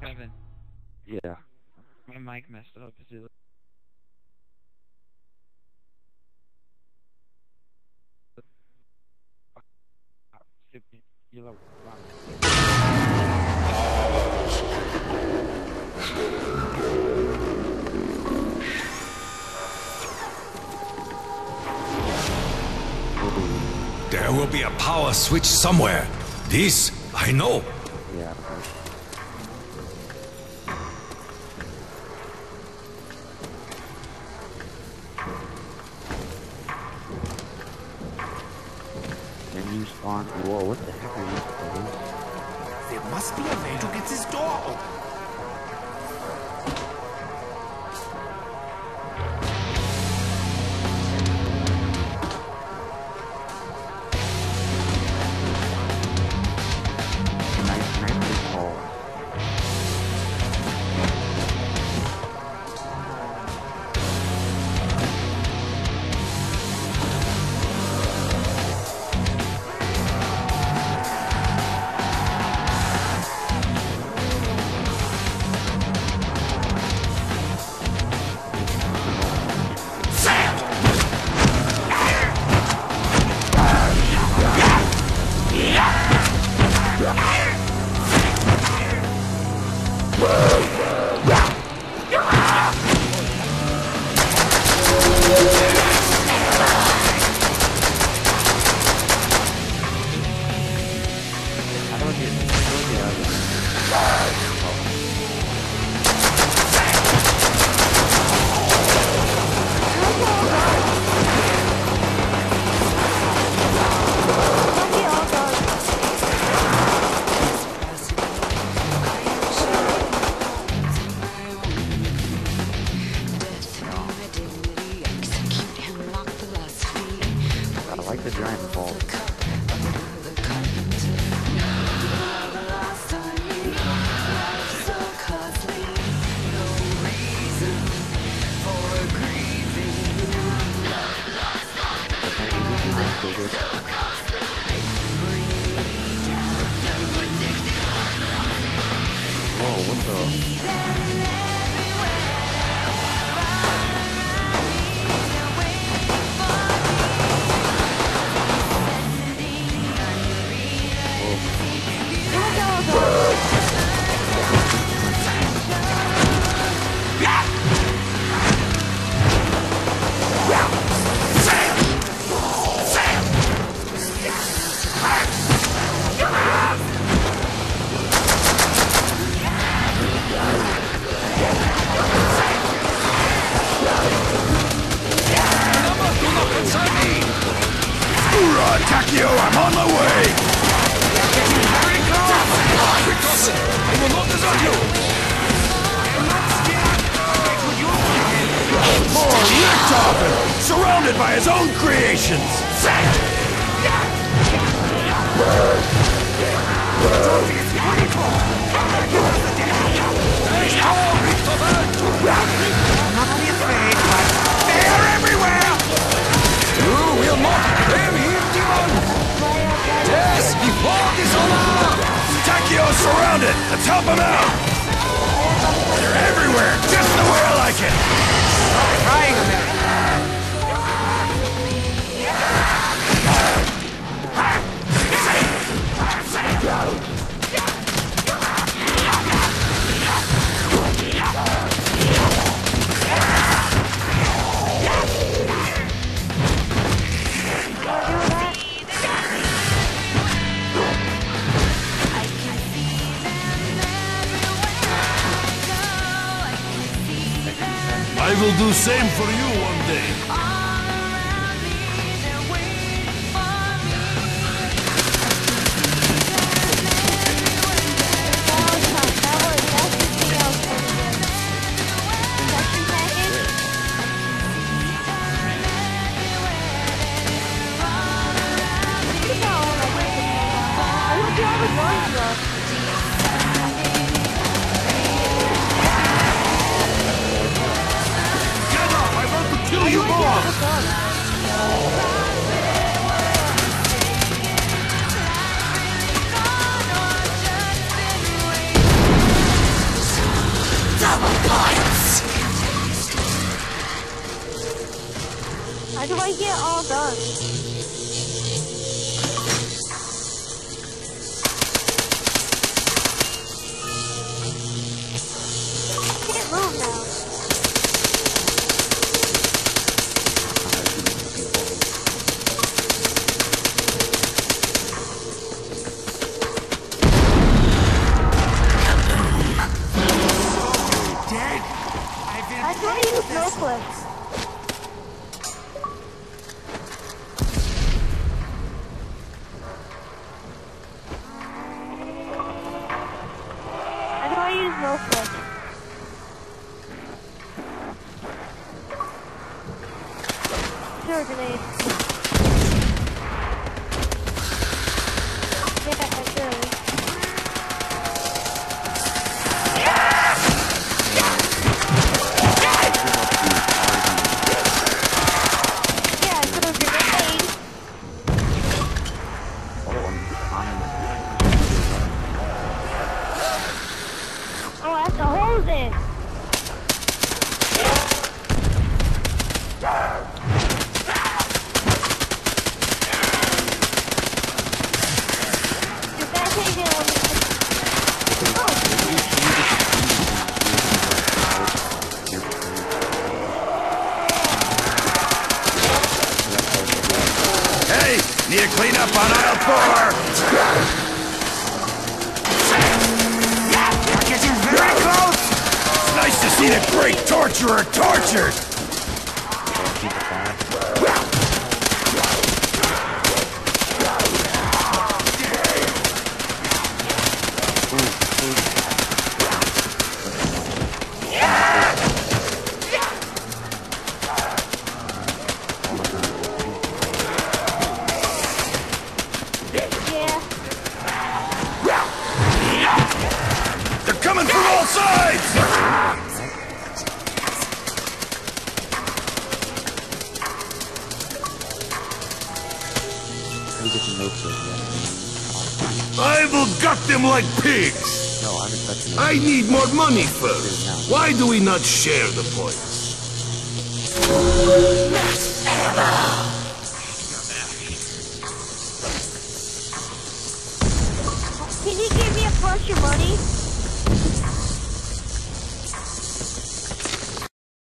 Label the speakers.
Speaker 1: Kevin,
Speaker 2: Yeah.
Speaker 1: my mic messed up. Is it stupid yellow?
Speaker 3: There will be a power switch somewhere. This, I know.
Speaker 2: Yeah. Then you spawn. Whoa, what the heck are these things?
Speaker 4: There must be a way to get this door open.
Speaker 3: I'm on my way! Getting very close! I will not desert you! I'm not scared! Poor Richthofen! Surrounded by his own creations!
Speaker 4: Not be afraid, but they are everywhere!
Speaker 3: You will not claim him, demon! Yes, before this honor! Takio's surrounded! Let's help him out! They're everywhere, just the way I like it!
Speaker 4: Stop crying a minute!
Speaker 3: I will do same for you one day. Get up! I want to kill you more!
Speaker 5: How do I get all done? I can't move now. How do I use no clips? How do I use no clips? Sure, grenade. Yeah, I do. Oh, I have to hold it. You better take it when
Speaker 3: Hey, need to clean up on aisle 4.
Speaker 4: You're getting very close!
Speaker 3: It's nice to see the great torturer tortured! They're coming from all sides! I will gut them like pigs!
Speaker 2: No, I haven't touched no.
Speaker 3: I need more money first. Why do we not share the points?
Speaker 5: Can you give me a bunch of money?